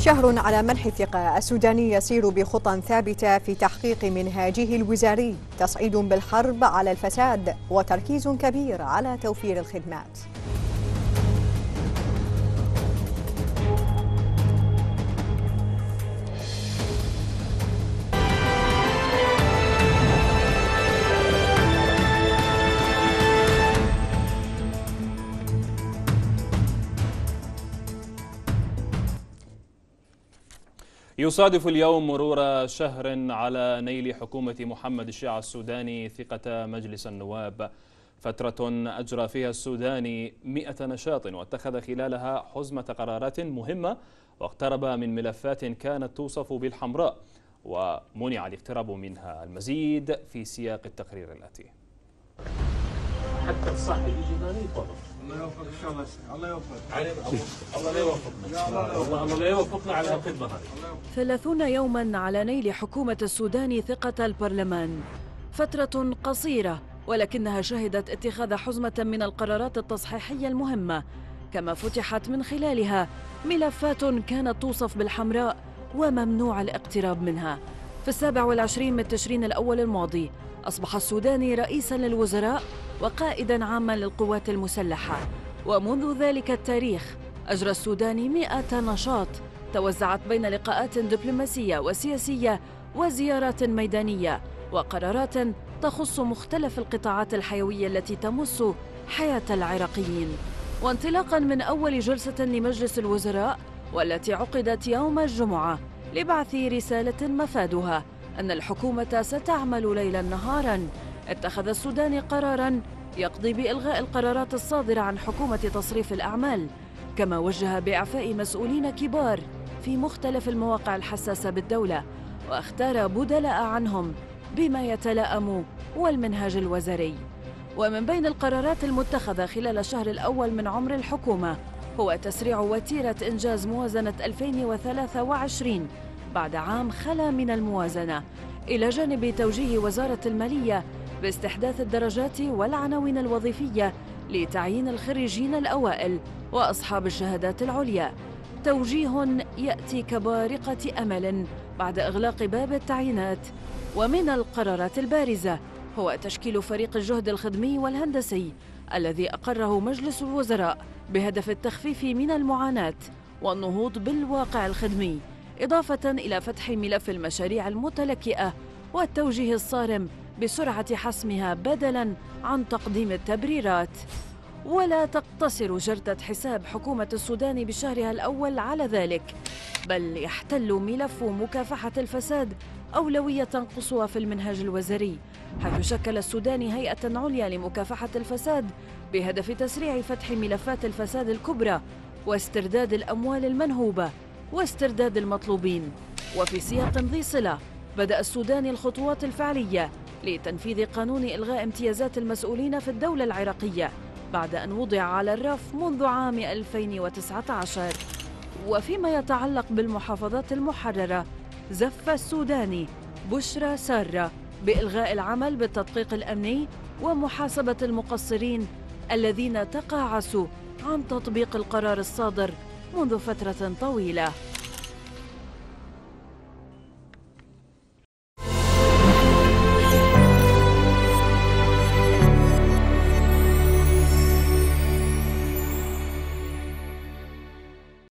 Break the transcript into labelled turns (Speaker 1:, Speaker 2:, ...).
Speaker 1: شهر على منح الثقة، السوداني يسير بخطى ثابتة في تحقيق منهاجه الوزاري، تصعيد بالحرب على الفساد وتركيز كبير على توفير الخدمات.
Speaker 2: يصادف اليوم مرور شهر على نيل حكومة محمد الشيع السوداني ثقة مجلس النواب، فترة أجرى فيها السوداني 100 نشاط واتخذ خلالها حزمة قرارات مهمة، واقترب من ملفات كانت توصف بالحمراء ومنع الاقتراب منها. المزيد في سياق التقرير الآتي.
Speaker 3: حتى الصاحب يجي هنا يتوظف. الله يوفقك ان شاء الله. الله يوفقك. الله لا يوفقنا. الله لا يوفقنا على الخدمه هذه.
Speaker 4: 30 يوما على نيل حكومة السودان ثقة البرلمان، فترة قصيرة ولكنها شهدت اتخاذ حزمة من القرارات التصحيحية المهمة، كما فتحت من خلالها ملفات كانت توصف بالحمراء وممنوع الاقتراب منها. في 27 من تشرين الأول الماضي أصبح السوداني رئيساً للوزراء وقائداً عاماً للقوات المسلحة، ومنذ ذلك التاريخ أجرى السوداني 100 نشاط توزعت بين لقاءات دبلوماسية وسياسية وزيارات ميدانية وقرارات تخص مختلف القطاعات الحيوية التي تمس حياة العراقيين. وانطلاقاً من أول جلسة لمجلس الوزراء والتي عقدت يوم الجمعة لبعث رسالة مفادها أن الحكومة ستعمل ليلاً نهاراً، اتخذ السوداني قراراً يقضي بإلغاء القرارات الصادرة عن حكومة تصريف الأعمال، كما وجه بإعفاء مسؤولين كبار في مختلف المواقع الحساسة بالدولة، واختار بدلاء عنهم بما يتلائم والمنهاج الوزاري. ومن بين القرارات المتخذة خلال الشهر الأول من عمر الحكومة هو تسريع وتيرة إنجاز موازنة 2023 بعد عام خلا من الموازنة، إلى جانب توجيه وزارة المالية باستحداث الدرجات والعناوين الوظيفية لتعيين الخريجين الأوائل وأصحاب الشهادات العليا، توجيه يأتي كبارقة أمل بعد إغلاق باب التعيينات. ومن القرارات البارزة هو تشكيل فريق الجهد الخدمي والهندسي الذي أقره مجلس الوزراء بهدف التخفيف من المعاناة والنهوض بالواقع الخدمي، إضافة إلى فتح ملف المشاريع المتلكئة والتوجيه الصارم بسرعة حسمها بدلاً عن تقديم التبريرات. ولا تقتصر جردة حساب حكومة السودان بشهرها الأول على ذلك، بل يحتل ملف مكافحة الفساد أولوية قصوى في المنهاج الوزاري، حيث شكل السودان هيئة عليا لمكافحة الفساد بهدف تسريع فتح ملفات الفساد الكبرى واسترداد الأموال المنهوبة واسترداد المطلوبين. وفي سياق ذي صلة بدأ السودان الخطوات الفعلية لتنفيذ قانون إلغاء امتيازات المسؤولين في الدولة العراقية بعد أن وضع على الرف منذ عام 2019. وفيما يتعلق بالمحافظات المحررة، زف السوداني بشرى سارة بإلغاء العمل بالتدقيق الأمني ومحاسبة المقصرين الذين تقاعسوا عن تطبيق القرار الصادر منذ فترة طويلة.